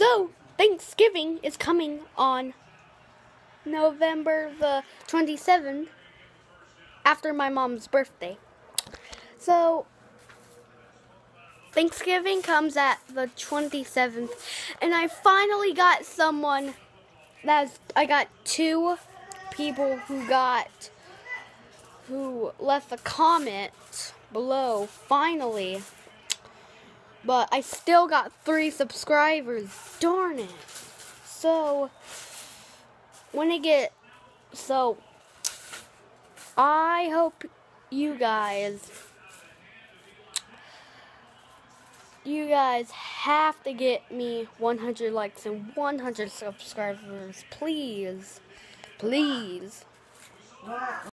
So, Thanksgiving is coming on November the 27th, after my mom's birthday. So, Thanksgiving comes at the 27th, and I finally got someone I got 2 people who left a comment below, finally. But I still got 3 subscribers, darn it. So, I hope you guys have to get me 100 likes and 100 subscribers, please. Please.